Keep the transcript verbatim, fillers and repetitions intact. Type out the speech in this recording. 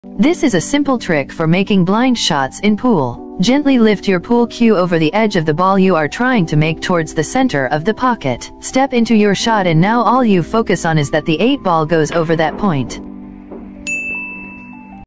This is a simple trick for making blind shots in pool. Gently lift your pool cue over the edge of the ball you are trying to make towards the center of the pocket. Step into your shot and now all you focus on is that the eight ball goes over that point.